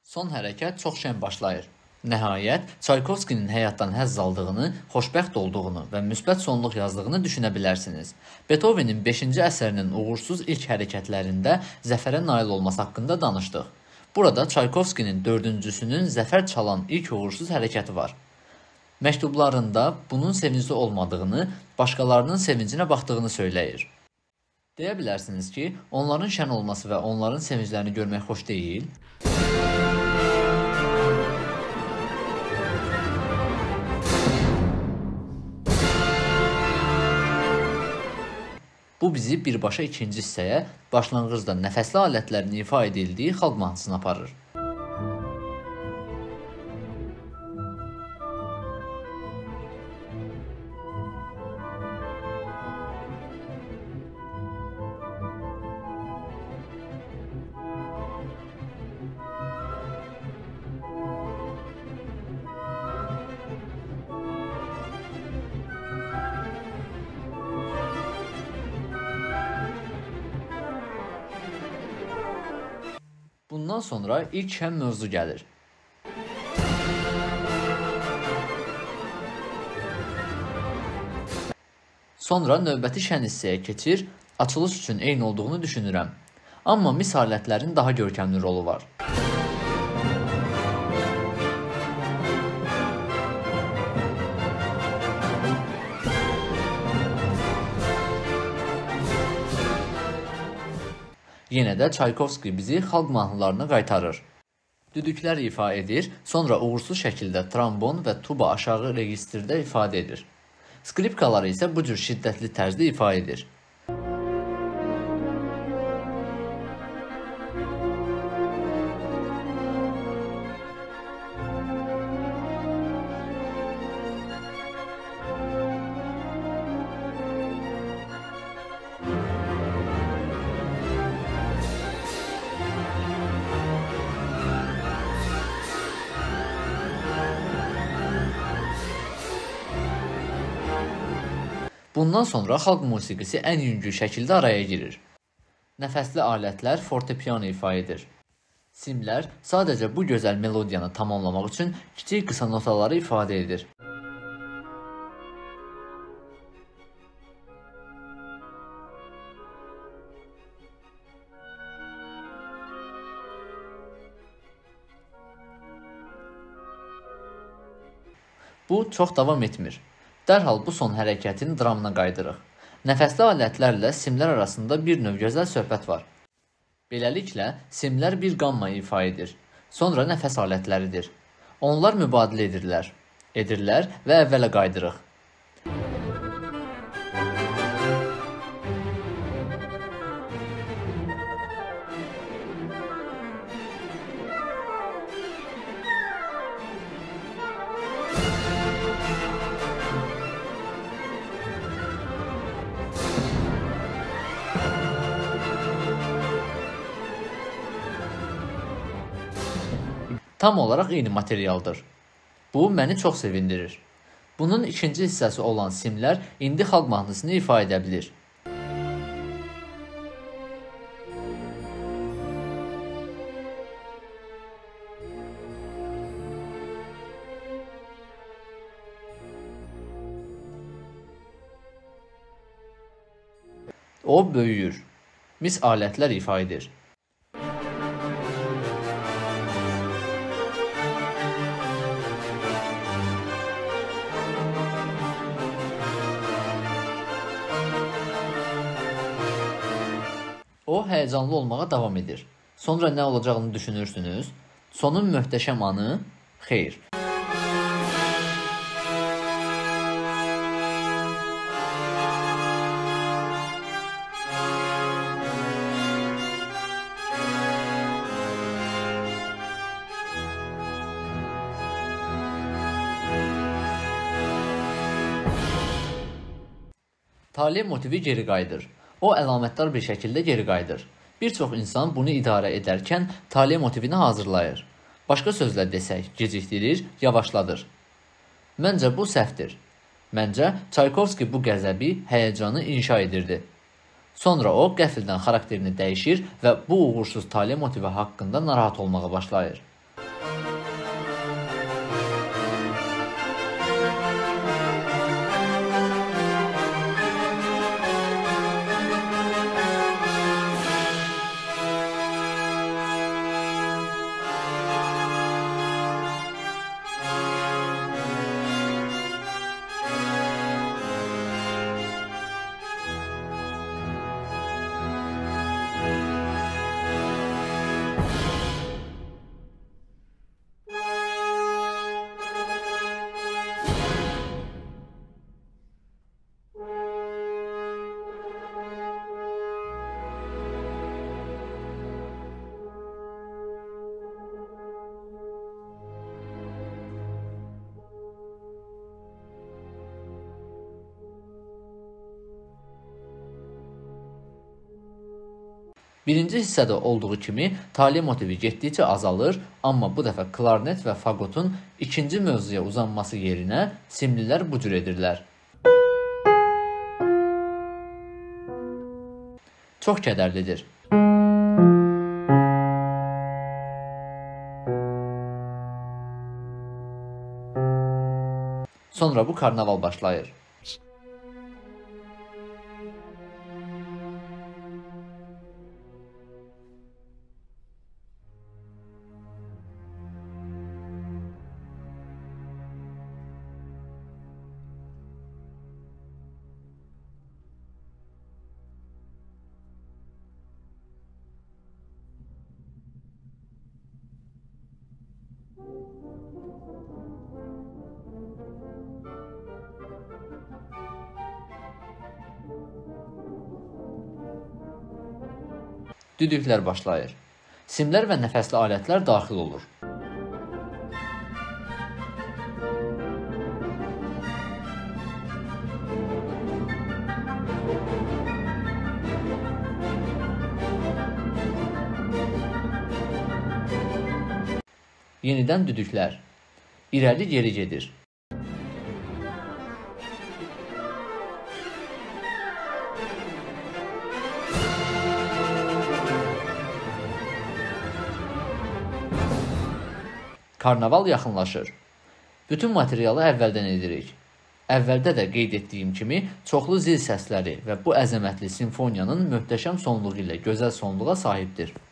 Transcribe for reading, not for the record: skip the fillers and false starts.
Son hərəkət çox şən başlayır. Nəhayət, Çaykovskinin həyatdan həzz aldığını, xoşbəxt olduğunu və müsbət sonluq yazdığını düşünə bilərsiniz. Beethovenin 5-ci əsərinin uğursuz ilk hərəkətlərində zəfərə nail olması haqqında danışdıq. Burada Çaykovskinin 4-cüsünün zəfər çalan ilk uğursuz hərəkəti var. Məktublarında bunun sevincli olmadığını, başqalarının sevincinə baxdığını söyləyir. Deyə bilərsiniz ki, onların şən olması və onların sevinclərini görmək xoş deyil. Bu bizi birbaşa ikinci hissəyə, başlanğıcda nəfəsli alətlərin ifa edildiyi xalq mahnısına aparır. Bundan sonra ilk şən mövzu gəlir. Sonra növbəti şən hissəyə keçir, açılış üçün eyni olduğunu düşünürəm. Amma mis alətlərin daha görkəmli rolu var. Yenə də Çaykovski bizi xalq mahnılarına qaytarır. Düdüklər ifa edir, sonra uğursuz şəkildə trombon və tuba aşağı registrdə ifadə edir. Skripkaları isə bu cür şiddətli tərzdə ifa edir. Bundan sonra xalq musiqisi ən yüngül şəkildə araya girir. Nəfəsli alətlər fortepiano ifa edir. Simlər sadəcə bu gözəl melodiyanı tamamlamaq üçün kiçik qısa notaları ifadə edir. Bu çox davam etmir. Dərhal bu son hərəkətin dramına qaydırıq. Nəfəsli alətlərlə simlər arasında bir növ gözəl söhbət var. Beləliklə, simlər bir qamma ifa edir. Sonra nəfəs alətləridir. Onlar mübadilə edirlər və əvvələ qaydırıq. Tam olaraq eyni materialdır. Bu, məni çox sevindirir. Bunun ikinci hissəsi olan simlər indi xalq mahnısını ifa edə bilir. O böyüyür. Mis alətlər ifa edir. O, həyəcanlı olmağa davam edir. Sonra nə olacağını düşünürsünüz? Sonun möhtəşəm anı? Xeyr. Tale motivi geri qayıdır. O, əlamətdar bir şəkildə geri qayıdır. Bir çox insan bunu idarə edərkən tale motivini hazırlayır. Başqa sözlə desək, gecikdirir, yavaşladır. Məncə bu səhvdir. Məncə Çaykovski bu qəzəbi, həyəcanı inşa edirdi. Sonra o qəfildən xarakterini dəyişir və bu uğursuz tale motivi haqqında narahat olmağa başlayır. Birinci hissədə olduğu kimi tale motivi getdikcə azalır, amma bu dəfə klarnet və fagotun ikinci mövzuya uzanması yerinə simlilər bu cür edirlər. Çox kədərlidir. Sonra bu karnaval başlayır. Düdüklər başlayır. Simlər və nəfəsli alətlər daxil olur. Yenidən düdüklər. İrəli geri gedir. Karnaval yaxınlaşır. Bütün materialı əvvəldən edirik. Əvvəldə də qeyd etdiyim kimi, çoxlu zil səsləri və bu əzəmətli simfoniyanın möhtəşəm sonluğu ilə gözəl sonluğa sahibdir.